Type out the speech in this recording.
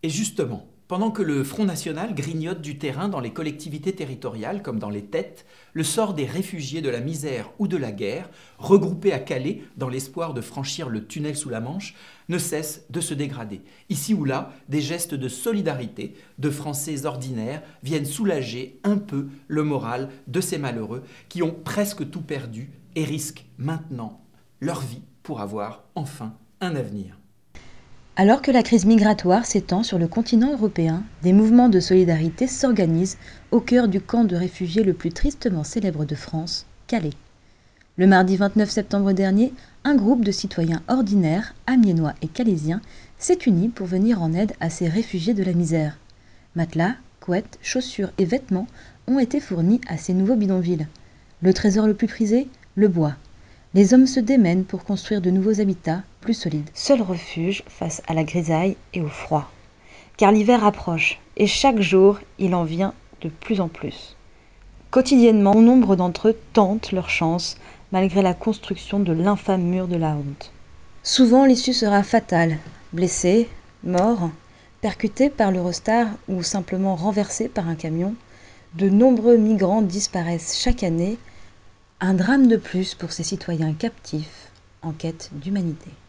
Et justement, pendant que le Front National grignote du terrain dans les collectivités territoriales comme dans les têtes, le sort des réfugiés de la misère ou de la guerre, regroupés à Calais dans l'espoir de franchir le tunnel sous la Manche, ne cesse de se dégrader. Ici ou là, des gestes de solidarité de Français ordinaires viennent soulager un peu le moral de ces malheureux qui ont presque tout perdu et risquent maintenant leur vie pour avoir enfin un avenir. Alors que la crise migratoire s'étend sur le continent européen, des mouvements de solidarité s'organisent au cœur du camp de réfugiés le plus tristement célèbre de France, Calais. Le mardi 29 septembre dernier, un groupe de citoyens ordinaires, amiénois et calaisiens, s'est uni pour venir en aide à ces réfugiés de la misère. Matelas, couettes, chaussures et vêtements ont été fournis à ces nouveaux bidonvilles. Le trésor le plus prisé, le bois. Les hommes se démènent pour construire de nouveaux habitats plus solides. Seul refuge face à la grisaille et au froid. Car l'hiver approche et chaque jour, il en vient de plus en plus. Quotidiennement, nombre d'entre eux tentent leur chance malgré la construction de l'infâme mur de la honte. Souvent, l'issue sera fatale. Blessés, morts, percutés par l'Eurostar ou simplement renversés par un camion, de nombreux migrants disparaissent chaque année. Un drame de plus pour ces citoyens captifs en quête d'humanité.